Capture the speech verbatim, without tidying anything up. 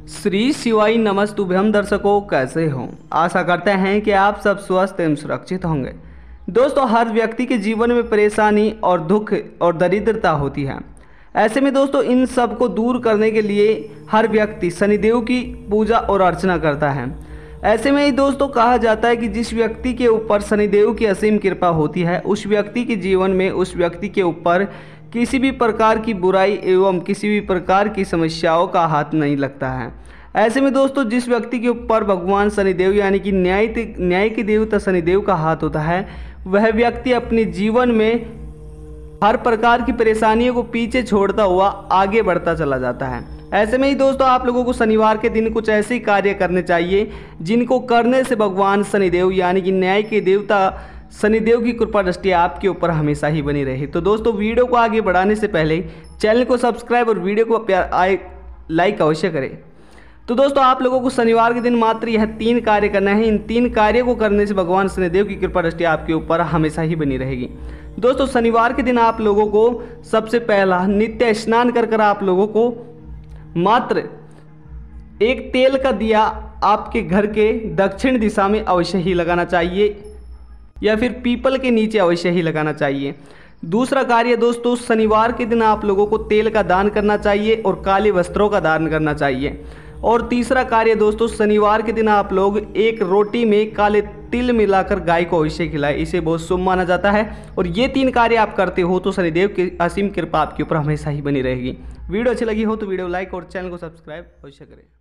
श्री शिवाय नमस्तुभ्यम दर्शकों, कैसे हो? आशा करते हैं कि आप सब स्वस्थ एवं सुरक्षित होंगे। दोस्तों, हर व्यक्ति के जीवन में परेशानी और दुख और दरिद्रता होती है। ऐसे में दोस्तों, इन सब को दूर करने के लिए हर व्यक्ति शनिदेव की पूजा और अर्चना करता है। ऐसे में ही दोस्तों कहा जाता है कि जिस व्यक्ति के ऊपर शनिदेव की असीम कृपा होती है, उस व्यक्ति के जीवन में उस व्यक्ति के ऊपर किसी भी प्रकार की बुराई एवं किसी भी प्रकार की समस्याओं का हाथ नहीं लगता है। ऐसे में दोस्तों, जिस व्यक्ति के ऊपर भगवान शनिदेव यानी कि न्याय न्याय के देवता शनिदेव का हाथ होता है, वह व्यक्ति अपने जीवन में हर प्रकार की परेशानियों को पीछे छोड़ता हुआ आगे बढ़ता चला जाता है। ऐसे में ही दोस्तों, आप लोगों को शनिवार के दिन कुछ ऐसे कार्य करने चाहिए जिनको करने से भगवान शनिदेव यानी कि न्याय के देवता शनिदेव की कृपा दृष्टि आपके ऊपर हमेशा ही बनी रहे। तो दोस्तों, वीडियो को आगे बढ़ाने से पहले चैनल को सब्सक्राइब और वीडियो को प्यार आए लाइक अवश्य करें। तो दोस्तों, आप लोगों को शनिवार के दिन मात्र यह तीन कार्य करना है। इन तीन कार्यों को करने से भगवान शनिदेव की कृपा दृष्टि आपके ऊपर हमेशा ही बनी रहेगी। दोस्तों, शनिवार के दिन आप लोगों को सबसे पहला नित्य स्नान कर कर आप लोगों को मात्र एक तेल का दिया आपके घर के दक्षिण दिशा में अवश्य ही लगाना चाहिए या फिर पीपल के नीचे अवश्य ही लगाना चाहिए। दूसरा कार्य दोस्तों, शनिवार के दिन आप लोगों को तेल का दान करना चाहिए और काले वस्त्रों का दान करना चाहिए। और तीसरा कार्य दोस्तों, शनिवार के दिन आप लोग एक रोटी में काले तिल मिलाकर गाय को अवश्य खिलाएं। इसे बहुत शुभ माना जाता है और ये तीन कार्य आप करते हो तो शनिदेव की असीम कृपा आपके ऊपर हमेशा ही बनी रहेगी। वीडियो अच्छी लगी हो तो वीडियो लाइक और चैनल को सब्सक्राइब अवश्य करें।